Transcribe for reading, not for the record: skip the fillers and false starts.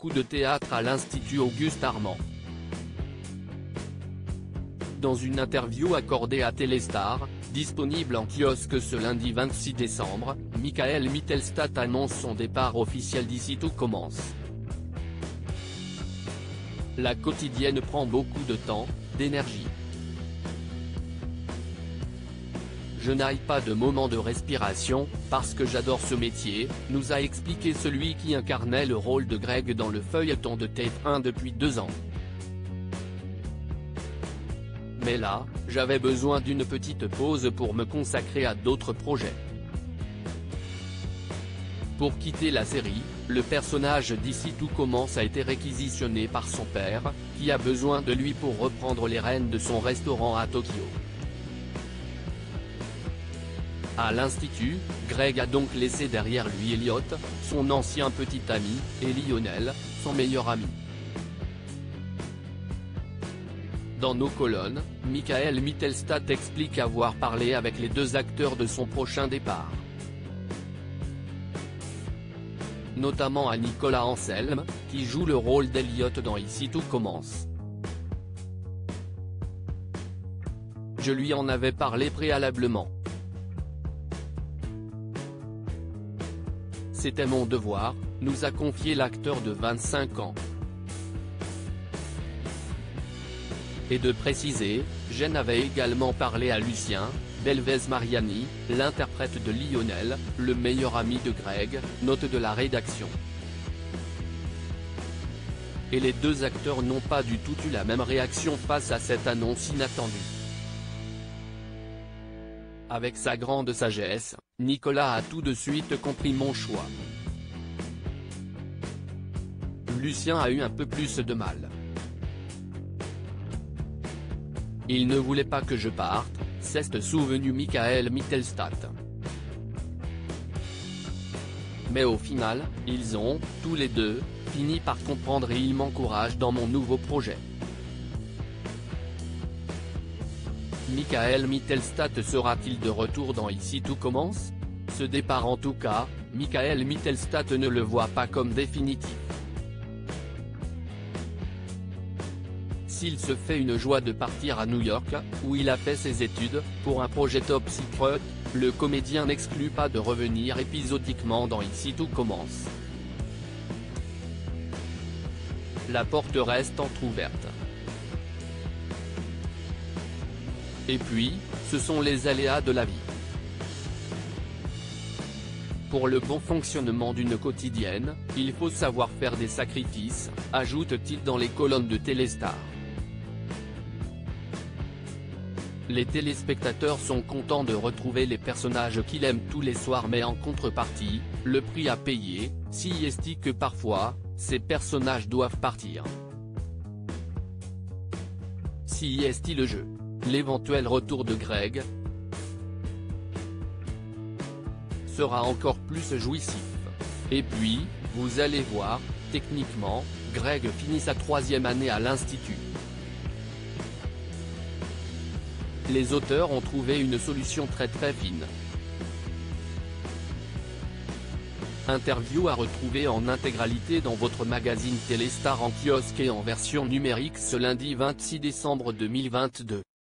beaucoup de théâtre à l'Institut Auguste Armand. Dans une interview accordée à Téléstar, disponible en kiosque ce lundi 26 décembre, Michael Mittelstadt annonce son départ officiel d'ici tout commence. La quotidienne prend beaucoup de temps, d'énergie. Je n'aille pas de moment de respiration, parce que j'adore ce métier, nous a expliqué celui qui incarnait le rôle de Greg dans le feuilleton de TF1 depuis 2 ans. Mais là, j'avais besoin d'une petite pause pour me consacrer à d'autres projets. Pour quitter la série, le personnage d'ici tout commence a été réquisitionné par son père, qui a besoin de lui pour reprendre les rênes de son restaurant à Tokyo. À l'Institut, Greg a donc laissé derrière lui Elliot, son ancien petit ami, et Lionel, son meilleur ami. Dans nos colonnes, Michael Mittelstadt explique avoir parlé avec les 2 acteurs de son prochain départ. Notamment à Nicolas Anselme, qui joue le rôle d'Elliot dans Ici tout commence. Je lui en avais parlé préalablement. C'était mon devoir, nous a confié l'acteur de 25 ans. Et de préciser, j'en avais également parlé à Lucien Belvez Mariani, l'interprète de Lionel, le meilleur ami de Greg, note de la rédaction. Et les 2 acteurs n'ont pas du tout eu la même réaction face à cette annonce inattendue. Avec sa grande sagesse, Nicolas a tout de suite compris mon choix. Lucien a eu un peu plus de mal. Il ne voulait pas que je parte, s'est souvenu Michael Mittelstadt. Mais au final, ils ont, tous les 2, fini par comprendre et ils m'encouragent dans mon nouveau projet. Michael Mittelstadt sera-t-il de retour dans Ici tout commence? Ce départ en tout cas, Michael Mittelstadt ne le voit pas comme définitif. S'il se fait une joie de partir à New York, où il a fait ses études, pour un projet top secret, le comédien n'exclut pas de revenir épisodiquement dans Ici tout commence. La porte reste entrouverte. Et puis, ce sont les aléas de la vie. Pour le bon fonctionnement d'une quotidienne, il faut savoir faire des sacrifices, ajoute-t-il dans les colonnes de Téléstar. Les téléspectateurs sont contents de retrouver les personnages qu'ils aiment tous les soirs, mais en contrepartie, le prix à payer, si est que parfois, ces personnages doivent partir. Si est le jeu. L'éventuel retour de Greg sera encore plus jouissif. Et puis, vous allez voir, techniquement, Greg finit sa 3e année à l'Institut. Les auteurs ont trouvé une solution très fine. Interview à retrouver en intégralité dans votre magazine Téléstar en kiosque et en version numérique ce lundi 26 décembre 2022.